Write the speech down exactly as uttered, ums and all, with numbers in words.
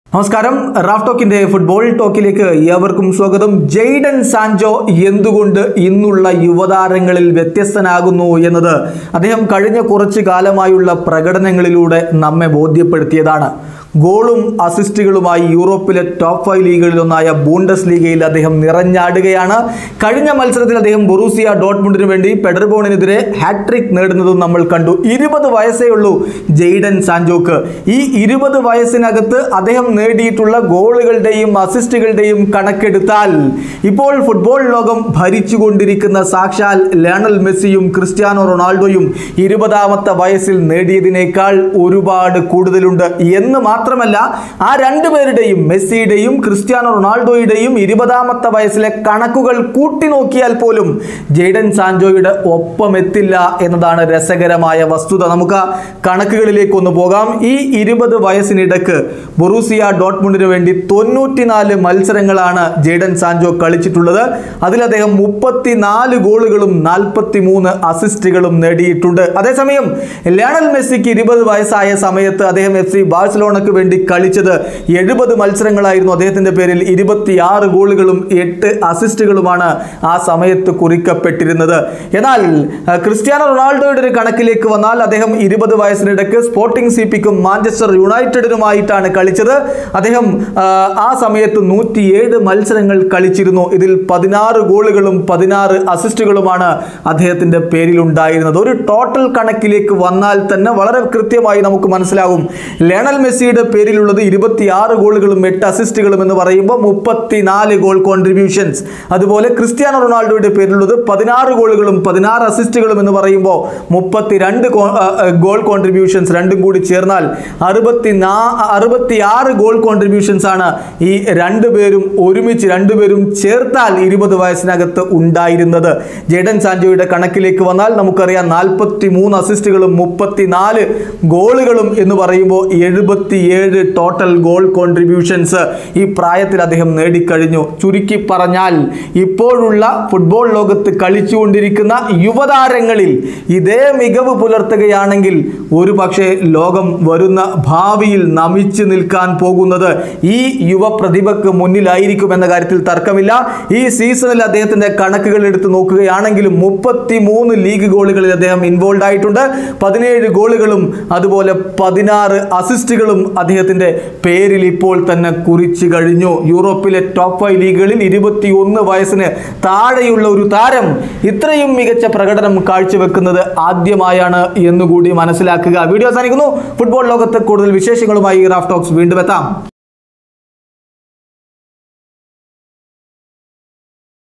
നമസ്കാരം. Raf ടോക്കിന്റെ football ടോക്കിലേക്ക് ഏവർക്കും സ്വാഗതം. ജെയ്ഡൻ സാൻചോ എന്തുകൊണ്ട് ഇന്നുള്ള യുവതാരങ്ങളിൽ വ്യത്യസ്തനാകുന്നു എന്നത് അദ്ദേഹം കഴിഞ്ഞ കുറച്ചു കാലമായുള്ള പ്രകടനങ്ങളിലൂടെ നമ്മെ ബോധ്യപ്പെടുത്തിയതാണ്. ഗോളും അസിസ്റ്റുകളുമായി യൂറോപ്പിലെ ടോപ്പ് ഫൈവ് ലീഗുകളിലൊന്നായ ബൂണ്ടസ് ലീഗയിൽ അദ്ദേഹം നിറഞ്ഞാടുകയാണ്. കഴിഞ്ഞ മത്സരത്തിൽ അദ്ദേഹം ബൊറൂസിയ ഡോട്ട്മുണ്ടിന് വേണ്ടി പെഡർബോണിനെതിരെ ഹാട്രിക് നേടുന്നതും നമ്മൾ കണ്ടു. ഇരുപത് വയസ്സേ ഉള്ളൂ ജെയ്ഡൻ സാൻചോക്ക്. ഈ ഇരുപത് വയസ്സിനകത്ത് അദ്ദേഹം നേടിയിട്ടുള്ള ഗോളുകളുടെയും അസിസ്റ്റുകളുടെയും കണക്കെടുത്താൽ ഇപ്പോൾ ഫുട്ബോൾ ലോകം ഭരിച്ചുകൊണ്ടിരിക്കുന്ന സാക്ഷാൽ ലയണൽ മെസ്സിയും ക്രിസ്ത്യാനോ റൊണാൾഡോയും ഇരുപതാമത്തെ വയസ്സിൽ നേടിയതിനേക്കാൾ ഒരുപാട് കൂടുതലുണ്ട് എന്ന് മാത്രമല്ല, ആ രണ്ടുപേരുടെയും മെസ്സിയുടെയും ക്രിസ്ത്യാനോ റൊണാൾഡോയുടെയും ഇരുപതാമത്തെ വയസ്സിലെ കണക്കുകൾ കൂട്ടി നോക്കിയാൽ പോലും ജെയ്ഡൻ സാൻചോയുടെ ഒപ്പം എത്തില്ല എന്നതാണ് രസകരമായ വസ്തുത. നമുക്ക് ആ കണക്കുകളിലേക്ക് ഒന്ന് പോകാം. ഈ ഇരുപത് വയസ്സിനിടക്ക് ബൊറൂസിയ ഡോട്ട്മുണ്ടിന് വേണ്ടി തൊണ്ണൂറ്റിനാല് മത്സരങ്ങളാണ് ജെയ്ഡൻ സാൻചോ കളിച്ചിട്ടുള്ളത്. അതിൽ അദ്ദേഹം മുപ്പത്തിനാല് ഗോളുകളും നാൽപ്പത്തി മൂന്ന് അസിസ്റ്റുകളും നേടിയിട്ടുണ്ട്. അതേസമയം ലയണൽ മെസ്സിക്ക് ഇരുപത് വയസ്സായ സമയത്ത് അദ്ദേഹം എഫ് സി ബാഴ്സലോണക്ക് വേണ്ടി കളിച്ചത് എഴുപത് മത്സരങ്ങളായിരുന്നു. അദ്ദേഹത്തിന്റെ പേരിൽ ഇരുപത്തിയാറ് ഗോളുകളും എട്ട് അസിസ്റ്റുകളുമാണ് ആ സമയത്ത് കുറിക്കപ്പെട്ടിരുന്നത്. എന്നാൽ ക്രിസ്ത്യാനോ റൊണാൾഡോയുടെ ഒരു കണക്കിലേക്ക് വന്നാൽ അദ്ദേഹം ഇരുപത് വയസ്സിനിടക്ക് സ്പോർട്ടിംഗ് സി പിക്കും മാഞ്ചസ്റ്റർ യുണൈറ്റഡിനുമായിട്ടാണ് കളിച്ചത്. അദ്ദേഹം ആ സമയത്ത് നൂറ്റിയേഴ് മത്സരങ്ങൾ കളിച്ചിരുന്നു. ഇതിൽ പതിനാറ് ഗോളുകളും പതിനാറ് അസിസ്റ്റുകളുമാണ് അദ്ദേഹത്തിന്റെ പേരിലുണ്ടായിരുന്നത്. ഒരു ടോട്ടൽ കണക്കിലേക്ക് വന്നാൽ തന്നെ വളരെ കൃത്യമായി നമുക്ക് മനസ്സിലാകും. ലയണൽ മെസ്സിയുടെ പേരിലുള്ളത് ഇരുപത്തിയാറ് ഗോളുകളും എട്ട് അസിസ്റ്റുകളും എന്ന് പറയുമ്പോൾ മുപ്പത്തിനാല് ഗോൾ കോൺട്രിബ്യൂഷൻസ്. അതുപോലെ ക്രിസ്ത്യാനോ റൊണാൾഡോയുടെ പേരിലുള്ളത് പതിനാറ് ഗോളുകളും പതിനാറ് അസിസ്റ്റുകളും എന്ന് പറയുമ്പോൾ മുപ്പത്തിരണ്ട് ഗോൾ കോൺട്രിബ്യൂഷൻസ്. രണ്ടും കൂടി ചേർന്നാൽ അറുപത്തി നാ അറുപത്തിയാറ് ഗോൾ കോൺട്രിബ്യൂഷൻസ് ആണ് ഈ രണ്ടുപേരും ഒരുമിച്ച് രണ്ടുപേരും ചേർത്താൽ ഇരുപത് വയസ്സിനകത്ത് ഉണ്ടായിരുന്നത്. ജെയ്ഡൻ സാൻചോയുടെ കണക്കിലേക്ക് വന്നാൽ നമുക്കറിയാം നാൽപ്പത്തി മൂന്ന് അസിസ്റ്റുകളും മുപ്പത്തിനാല് ഗോളുകളും എന്ന് പറയുമ്പോൾ എഴുപത്തിയേഴ് ടോട്ടൽ ഗോൾ കോൺട്രിബ്യൂഷൻസ് ഈ പ്രായത്തിൽ അദ്ദേഹം നേടിക്കഴിഞ്ഞു. ചുരുക്കി പറഞ്ഞാൽ ഇപ്പോഴുള്ള ഫുട്ബോൾ ലോകത്ത് കളിച്ചുകൊണ്ടിരിക്കുന്ന യുവതാരങ്ങളിൽ ഇതേ മികവ് പുലർത്തുകയാണെങ്കിൽ ഒരു പക്ഷേ ലോകം വരുന്ന ഭാവിയിൽ നമിച്ചു നിൽക്കാൻ പോകുന്നത് ഈ യുവ പ്രതിഭക്ക് മുന്നിലായിരിക്കും എന്ന കാര്യത്തിൽ തർക്കമില്ല. ഈ സീസണിൽ അദ്ദേഹത്തിന്റെ കണക്കുകൾ എടുത്ത് നോക്കുകയാണെങ്കിലും മുപ്പത്തി മൂന്ന് ലീഗ് ഗോളുകളിൽ അദ്ദേഹം ഇൻവോൾവ് ആയിട്ടുണ്ട്. പതിനേഴ് ഗോളുകളും അതുപോലെ പതിനാറ് അസിസ്റ്റുകളും അദ്ദേഹത്തിന്റെ പേരിൽ ഇപ്പോൾ തന്നെ കുറിച്ചു കഴിഞ്ഞു. യൂറോപ്പിലെ ടോപ്പ് ഫൈവ് ലീഗുകളിൽ ഇരുപത്തി ഒന്ന് വയസ്സിന് താഴെയുള്ള ഒരു താരം ഇത്രയും മികച്ച പ്രകടനം കാഴ്ചവെക്കുന്നത് ആദ്യമായാണ് എന്നുകൂടി മനസ്സിലാക്കുക. വീഡിയോ അവസാനിക്കുന്നു. ഫുട്ബോൾ ലോകത്ത് കൂടുതൽ വിശേഷങ്ങളുമായി റാഫ് ടോക്സ് വീണ്ടും എത്താം.